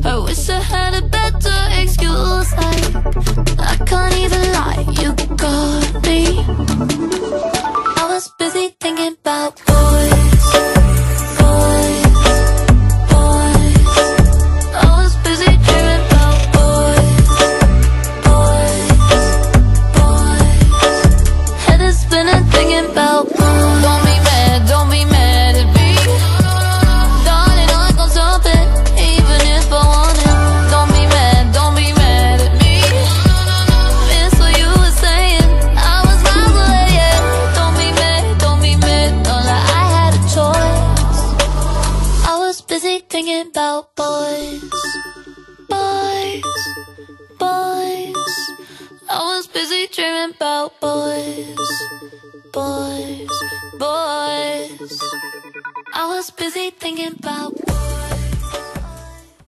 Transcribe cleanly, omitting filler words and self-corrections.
I wish I had a better excuse. I can't even lie, you got me. I was busy thinking about boys, boys, boys. I was busy dreaming about boys, boys, boys. Head is spinning thinking about boys. Don't be mad at me, darling, I gon' stop it, even if I want it. Don't be mad at me, miss what you were saying, I was miles away, yeah. Don't be mad, don't lie, I had a choice. I was busy thinking about boys, boys, boys. I was busy dreaming about boys, boys, boys. I was busy thinking about